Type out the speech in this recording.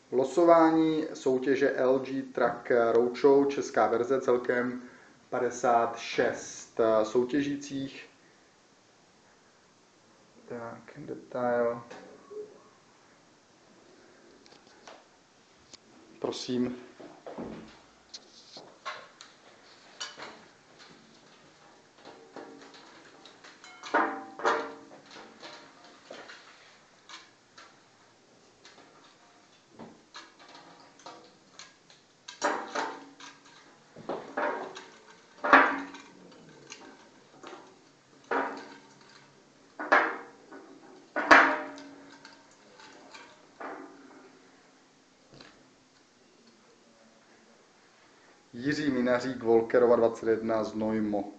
Losování soutěže LG Truck Roadshow, česká verze, celkem 56 soutěžících. Tak, detail. Prosím. Jiří Minařík, Volkerova 21, Znojmo.